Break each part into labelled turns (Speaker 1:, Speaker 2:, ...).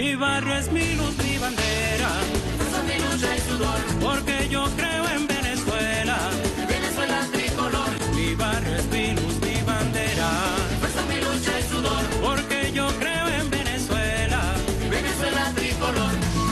Speaker 1: Mi barrio es mi luz, mi bandera, fuerza, mi lucha y sudor, porque yo creo en Venezuela, Venezuela tricolor. Mi barrio es mi luz, mi bandera, fuerza, mi lucha y sudor, porque yo creo en Venezuela, Venezuela tricolor.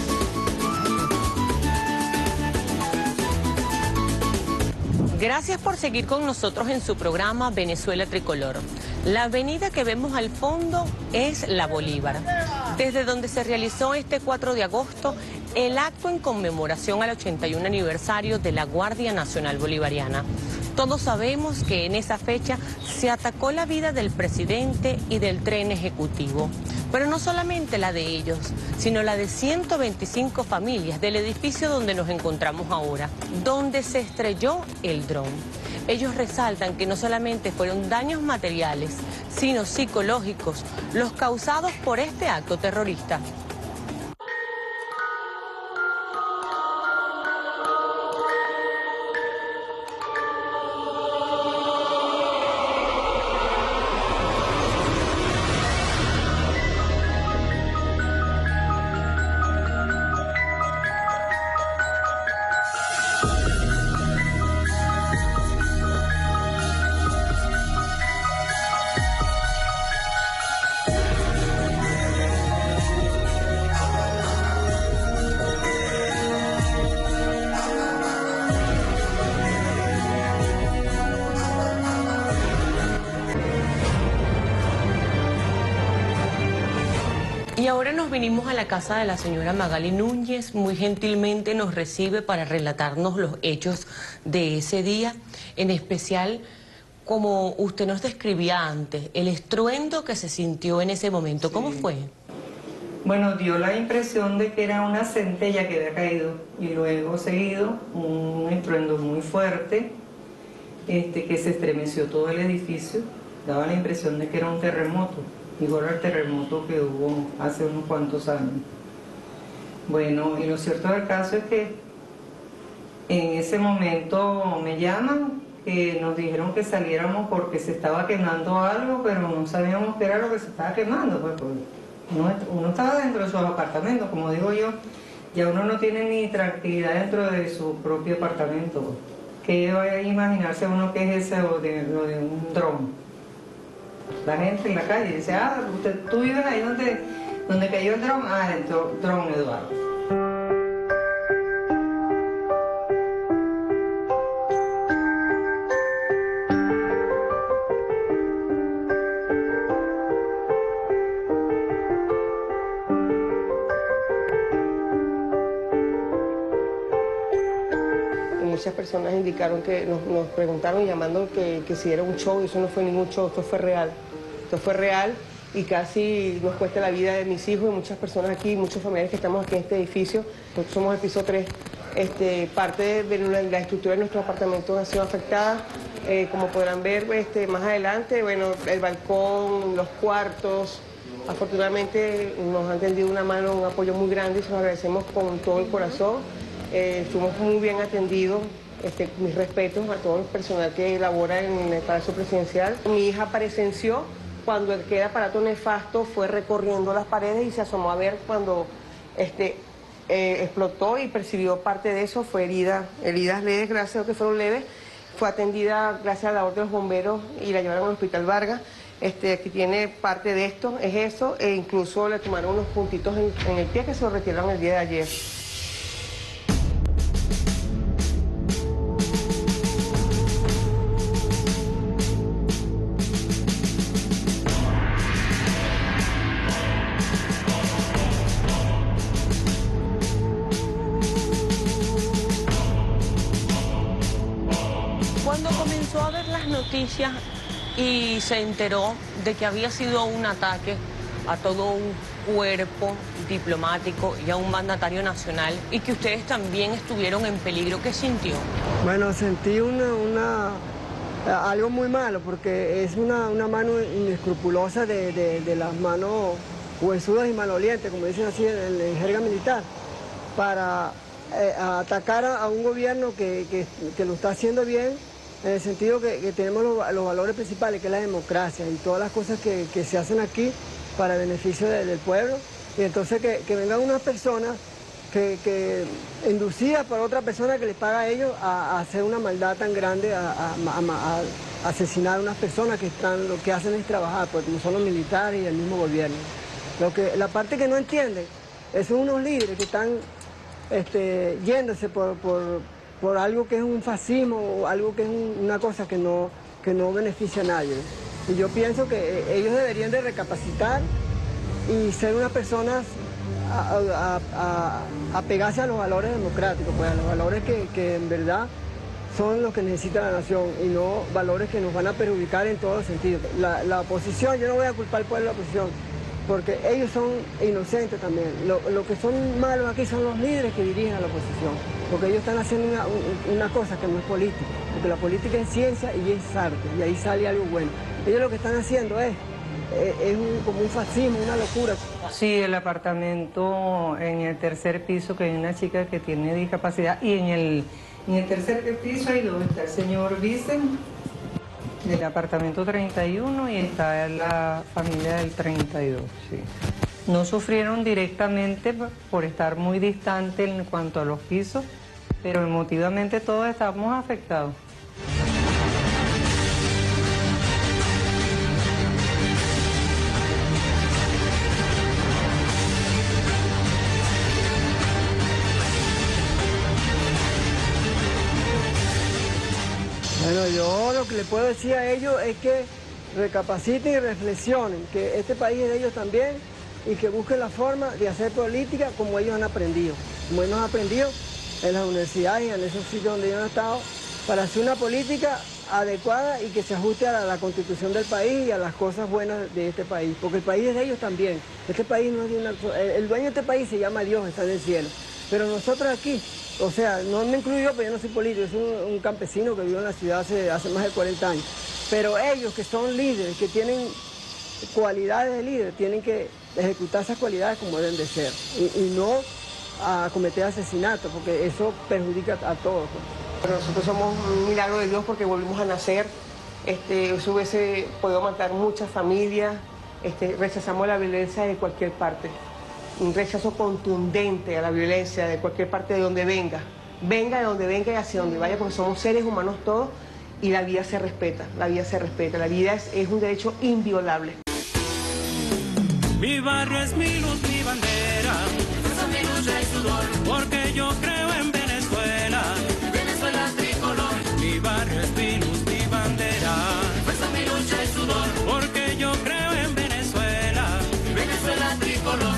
Speaker 2: Gracias por seguir con nosotros en su programa Venezuela Tricolor. La avenida que vemos al fondo es la Bolívar, desde donde se realizó este 4 de agosto el acto en conmemoración al 81 aniversario de la Guardia Nacional Bolivariana. Todos sabemos que en esa fecha se atacó la vida del presidente y del tren ejecutivo, pero no solamente la de ellos, sino la de 125 familias del edificio donde nos encontramos ahora, donde se estrelló el dron. Ellos resaltan que no solamente fueron daños materiales, sino psicológicos, los causados por este acto terrorista. Y ahora nos vinimos a la casa de la señora Magali Núñez. Muy gentilmente nos recibe para relatarnos los hechos de ese día, en especial, como usted nos describía antes, el estruendo que se sintió en ese momento. ¿Cómo fue?
Speaker 3: Bueno, dio la impresión de que era una centella que había caído y luego seguido un estruendo muy fuerte que se estremeció todo el edificio. Daba la impresión de que era un terremoto, igual al terremoto que hubo hace unos cuantos años. Bueno, y lo cierto del caso es que en ese momento me llaman, que nos dijeron que saliéramos porque se estaba quemando algo, pero no sabíamos qué era lo que se estaba quemando, pues uno estaba dentro de sus apartamentos, como digo yo, ya uno no tiene ni tranquilidad dentro de su propio apartamento. ¿Qué va a imaginarse uno que es ese o de lo de un dron? La gente en la calle dice, tú vives ahí donde cayó el dron, el dron Eduardo.
Speaker 4: Muchas personas indicaron que nos preguntaron llamando que si era un show, y eso no fue ningún show, esto fue real. Esto fue real y casi nos cuesta la vida de mis hijos y muchas personas aquí, muchos familiares que estamos aquí en este edificio. Nosotros somos el piso 3. Parte de la estructura de nuestro apartamento ha sido afectada. Como podrán ver más adelante, bueno, el balcón, los cuartos. Afortunadamente nos han tendido una mano, un apoyo muy grande y se los agradecemos con todo el corazón. Fuimos muy bien atendidos. Mis respetos a todo el personal que labora en el Palacio Presidencial. Mi hija presenció cuando aquel aparato nefasto fue recorriendo las paredes y se asomó a ver cuando explotó y percibió parte de eso. Fue heridas leves, gracias a Dios que fueron leves. Fue atendida gracias a la orden de los bomberos y la llevaron al Hospital Vargas. Aquí tiene parte de esto, es eso, e incluso le tomaron unos puntitos en el pie que se lo retiraron el día de ayer.
Speaker 2: Cuando comenzó a ver las noticias y se enteró de que había sido un ataque a todo un cuerpo diplomático y a un mandatario nacional y que ustedes también estuvieron en peligro, ¿qué sintió?
Speaker 5: Bueno, sentí algo muy malo porque es una mano inescrupulosa de las manos huesudas y malolientes, como dicen así en jerga militar, para atacar a un gobierno que lo está haciendo bien, en el sentido que tenemos los valores principales, que es la democracia y todas las cosas que se hacen aquí para el beneficio del pueblo. Y entonces que vengan unas personas que inducidas por otra persona que les paga a ellos a hacer una maldad tan grande, a asesinar a unas personas lo que hacen es trabajar, pues como son los militares y el mismo gobierno. La parte que no entienden, son unos líderes que están yéndose por algo que es un fascismo o algo que es una cosa que no beneficia a nadie. Y yo pienso que ellos deberían de recapacitar y ser unas personas apegarse a los valores democráticos, pues a los valores que en verdad son los que necesita la nación y no valores que nos van a perjudicar en todos los sentidos. La oposición, yo no voy a culpar al pueblo de la oposición, porque ellos son inocentes también. Lo que son malos aquí son los líderes que dirigen a la oposición, porque ellos están haciendo una cosa que no es política, porque la política es ciencia y es arte, y ahí sale algo bueno. Ellos lo que están haciendo es como un fascismo, una locura.
Speaker 3: Sí, el apartamento en el tercer piso, que hay una chica que tiene discapacidad, y en el tercer piso hay dos, está el señor Vicen, del apartamento 31, y está la familia del 32, sí. No sufrieron directamente por estar muy distantes en cuanto a los pisos, pero emotivamente todos estamos afectados.
Speaker 5: Bueno, yo lo que le puedo decir a ellos es que recapaciten y reflexionen, que este país es de ellos también y que busquen la forma de hacer política como ellos han aprendido. Como ellos han aprendido en las universidades y en esos sitios donde ellos han estado, para hacer una política adecuada y que se ajuste a la constitución del país y a las cosas buenas de este país. Porque el país es de ellos también. Este país no es de el dueño de este país se llama Dios, está en el cielo. Pero nosotros aquí, o sea, no me incluyo yo, pero yo no soy político, soy un campesino que vive en la ciudad hace más de 40 años. Pero ellos que son líderes, que tienen cualidades de líder, tienen que ejecutar esas cualidades como deben de ser. Y no a cometer asesinatos, porque eso perjudica a todos.
Speaker 4: Pero nosotros somos un milagro de Dios porque volvimos a nacer. Eso hubiese podido matar muchas familias. Rechazamos la violencia de cualquier parte. Un rechazo contundente a la violencia de cualquier parte de donde venga. Venga de donde venga y hacia donde vaya, porque somos seres humanos todos y la vida se respeta. La vida se respeta. La vida es un derecho inviolable.
Speaker 1: Mi barrio es mi luz, mi bandera, fuerza, mi lucha y sudor, porque yo creo en Venezuela, Venezuela tricolor. Mi barrio es mi luz, mi bandera, fuerza, mi lucha y sudor, porque yo creo en Venezuela, Venezuela tricolor.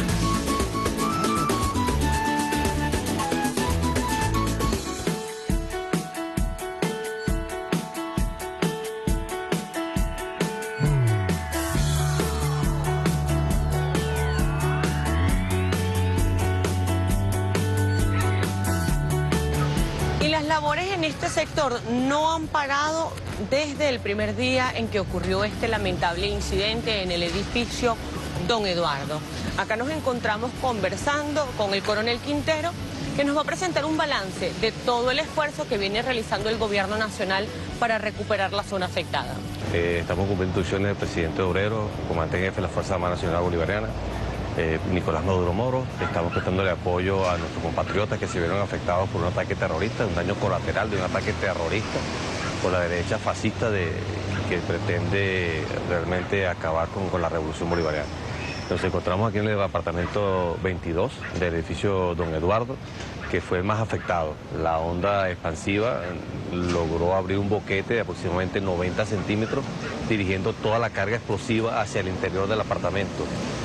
Speaker 2: Las labores en este sector no han parado desde el primer día en que ocurrió este lamentable incidente en el edificio Don Eduardo. Acá nos encontramos conversando con el coronel Quintero, que nos va a presentar un balance de todo el esfuerzo que viene realizando el gobierno nacional para recuperar la zona afectada.
Speaker 6: Estamos cumpliendo instrucciones del presidente Obrero, comandante en jefe de la Fuerza Armada Nacional Bolivariana, Nicolás Maduro Moro. Estamos prestándole apoyo a nuestros compatriotas que se vieron afectados por un ataque terrorista, un daño colateral de un ataque terrorista por la derecha fascista que pretende realmente acabar con la revolución bolivariana. Nos encontramos aquí en el apartamento 22 del edificio Don Eduardo, que fue el más afectado. La onda expansiva logró abrir un boquete de aproximadamente 90 centímetros, dirigiendo toda la carga explosiva hacia el interior del apartamento.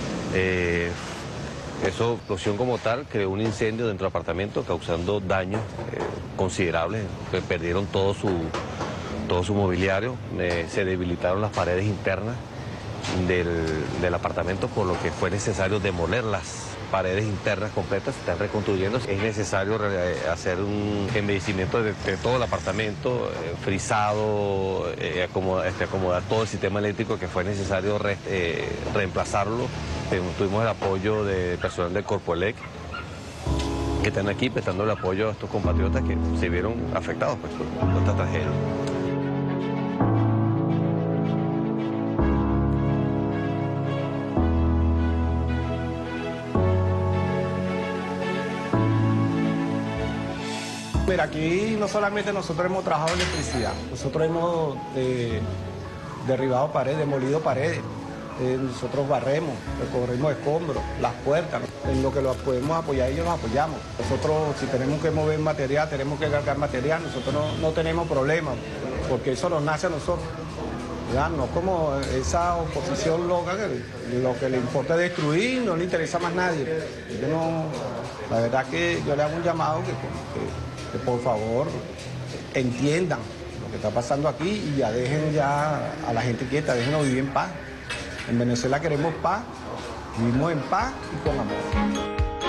Speaker 6: Esa explosión como tal creó un incendio dentro del apartamento, causando daños considerables. Perdieron todo su mobiliario, se debilitaron las paredes internas del apartamento, por lo que fue necesario demoler las paredes internas completas. Se están reconstruyendo. Es necesario hacer un embellecimiento de todo el apartamento, frisado, acomodar todo el sistema eléctrico, que fue necesario reemplazarlo. Tuvimos el apoyo del personal del Corpoelec, que están aquí prestando el apoyo a estos compatriotas que se vieron afectados por esta tragedia.
Speaker 7: Mira, aquí no solamente nosotros hemos trabajado electricidad, nosotros hemos derribado paredes, demolido paredes, nosotros barremos, recorremos escombros, las puertas, en lo que los podemos apoyar ellos los apoyamos. Nosotros si tenemos que mover material, tenemos que cargar material, nosotros no tenemos problemas, porque eso nos nace a nosotros. ¿Verdad? No como esa oposición loca que lo que le importa es destruir, no le interesa más nadie. La verdad que yo le hago un llamado que por favor entiendan lo que está pasando aquí y ya dejen ya a la gente quieta, déjenlo vivir en paz. En Venezuela queremos paz, vivimos en paz y con amor.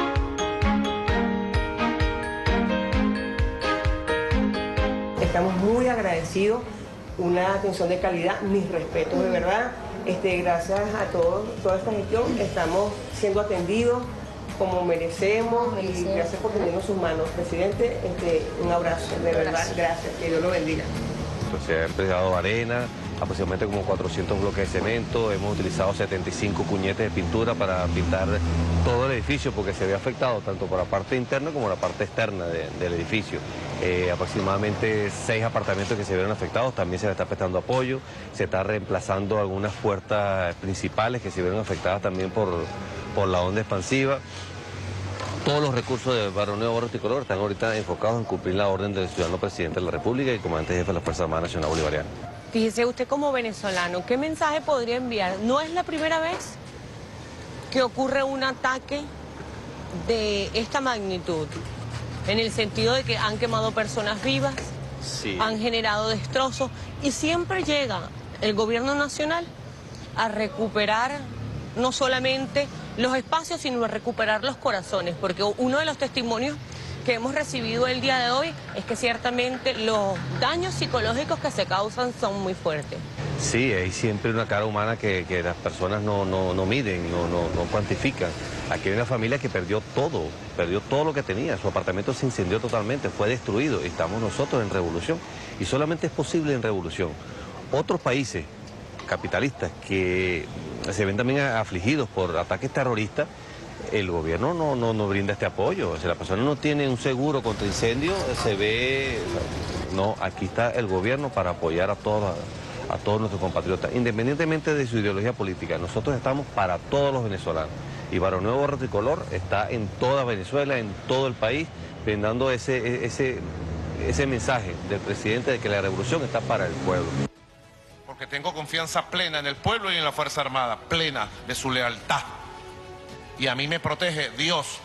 Speaker 4: Estamos muy agradecidos, una atención de calidad, mis respetos de verdad. Gracias a toda esta gestión estamos siendo atendidos como merecemos y gracias por tenernos sus manos. Presidente, un abrazo, de verdad, gracias, que Dios lo bendiga.
Speaker 6: Se ha empleado arena, aproximadamente como 400 bloques de cemento, hemos utilizado 75 cuñetes de pintura para pintar todo el edificio porque se ve afectado tanto por la parte interna como la parte externa del edificio. Aproximadamente 6 apartamentos que se vieron afectados, también se le está prestando apoyo, se está reemplazando algunas puertas principales que se vieron afectadas también por la onda expansiva. Todos los recursos de Barrio Nuevo Borro Tricolor están ahorita enfocados en cumplir la orden del ciudadano presidente de la República y comandante jefe de la Fuerza Armada Nacional Bolivariana.
Speaker 2: Fíjese usted como venezolano, ¿qué mensaje podría enviar? No es la primera vez que ocurre un ataque de esta magnitud, en el sentido de que han quemado personas vivas, sí, han generado destrozos y siempre llega el gobierno nacional a recuperar no solamente los espacios, sino a recuperar los corazones, porque uno de los testimonios que hemos recibido el día de hoy es que ciertamente los daños psicológicos que se causan son muy fuertes.
Speaker 6: Sí, hay siempre una cara humana que las personas no miden, no cuantifican. Aquí hay una familia que perdió todo lo que tenía, su apartamento se incendió totalmente, fue destruido, y estamos nosotros en revolución, y solamente es posible en revolución. Otros países capitalistas que se ven también afligidos por ataques terroristas, el gobierno no brinda este apoyo. Si la persona no tiene un seguro contra incendio, se ve... No, aquí está el gobierno para apoyar a todos nuestros compatriotas, independientemente de su ideología política. Nosotros estamos para todos los venezolanos. Y Barrio Nuevo Borro Tricolor está en toda Venezuela, en todo el país, brindando ese mensaje del presidente de que la revolución está para el pueblo.
Speaker 8: Porque tengo confianza plena en el pueblo y en la Fuerza Armada, plena de su lealtad. Y a mí me protege Dios.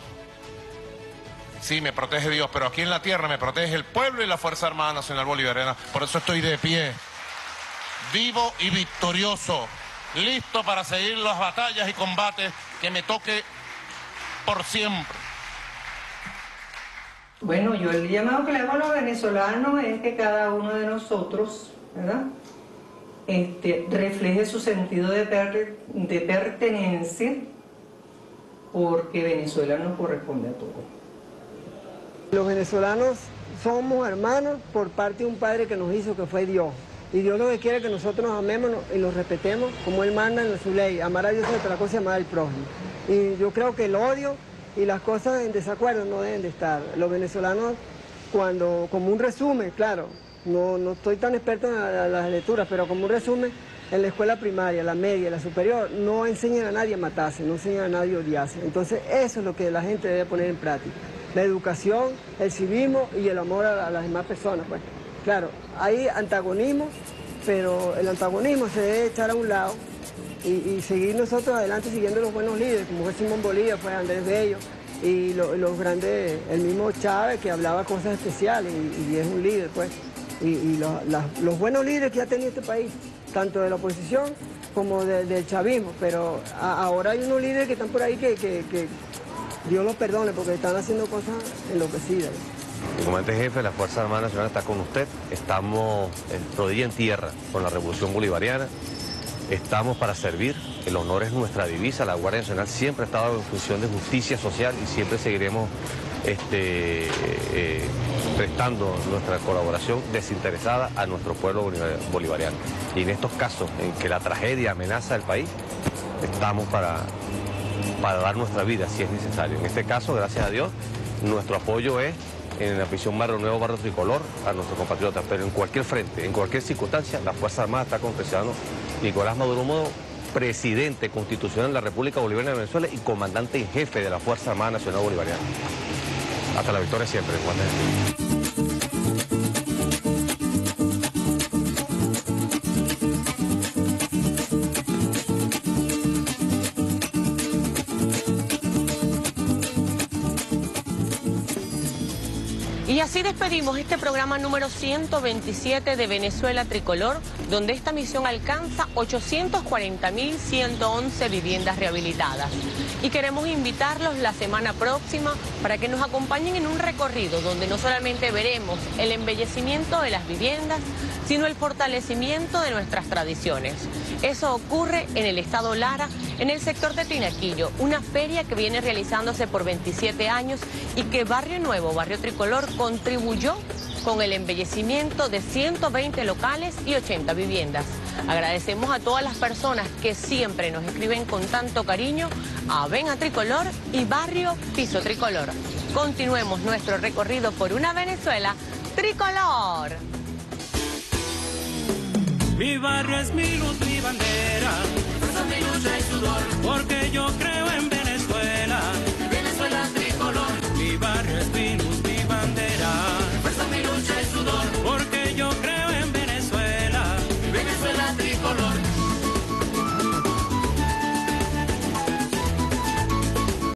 Speaker 8: Sí, me protege Dios, pero aquí en la tierra me protege el pueblo y la Fuerza Armada Nacional Bolivariana. Por eso estoy de pie, vivo y victorioso, listo para seguir las batallas y combates que me toque por siempre.
Speaker 3: Bueno, yo el llamado que le hago a los venezolanos es que cada uno de nosotros, ¿verdad?, refleje su sentido de pertenencia, porque Venezuela nos corresponde a todos.
Speaker 5: Los venezolanos somos hermanos por parte de un padre que nos hizo, que fue Dios. Y Dios lo que quiere es que nosotros nos amemos y nos respetemos como Él manda en su ley. Amar a Dios es otra cosa y amar al prójimo. Y yo creo que el odio y las cosas en desacuerdo no deben de estar. Los venezolanos, como un resumen, claro, no estoy tan experto en las lecturas, pero como un resumen, en la escuela primaria, la media, la superior, no enseñan a nadie a matarse, no enseñan a nadie a odiarse. Entonces eso es lo que la gente debe poner en práctica. La educación, el civismo y el amor a las demás personas, pues. Claro, hay antagonismo, pero el antagonismo se debe echar a un lado y seguir nosotros adelante siguiendo los buenos líderes, como fue Simón Bolívar, fue Andrés Bello, y los grandes, el mismo Chávez, que hablaba cosas especiales y es un líder, pues. Y los buenos líderes que ha tenido este país, tanto de la oposición como del chavismo, pero ahora hay unos líderes que están por ahí que Dios los perdone porque están haciendo cosas enloquecidas.
Speaker 6: El comandante jefe de la Fuerza Armada Nacional está con usted, estamos rodilla en tierra con la Revolución Bolivariana, estamos para servir, el honor es nuestra divisa, la Guardia Nacional siempre ha estado en función de justicia social y siempre seguiremos prestando nuestra colaboración desinteresada a nuestro pueblo bolivariano. Y en estos casos en que la tragedia amenaza al país, estamos para dar nuestra vida si es necesario. En este caso, gracias a Dios, nuestro apoyo es en la prisión Barrio Nuevo, Barrio Tricolor, a nuestros compatriotas, pero en cualquier frente, en cualquier circunstancia, la Fuerza Armada está con el presidente Nicolás Maduro Modo, presidente constitucional de la República Bolivariana de Venezuela y comandante en jefe de la Fuerza Armada Nacional Bolivariana. Hasta la victoria siempre, Juan.
Speaker 2: Y así despedimos este programa número 127 de Venezuela Tricolor, donde esta misión alcanza 840.111 viviendas rehabilitadas. Y queremos invitarlos la semana próxima para que nos acompañen en un recorrido donde no solamente veremos el embellecimiento de las viviendas, sino el fortalecimiento de nuestras tradiciones. Eso ocurre en el estado Lara, en el sector de Tinaquillo, una feria que viene realizándose por 27 años y que Barrio Nuevo, Barrio Tricolor, contribuyó con el embellecimiento de 120 locales y 80 viviendas. Agradecemos a todas las personas que siempre nos escriben con tanto cariño a Ven a Tricolor y Barrio Piso Tricolor. Continuemos nuestro recorrido por una Venezuela tricolor.
Speaker 1: Mi barrio es mi luz, mi bandera, fuerza, mi lucha y sudor, porque yo creo en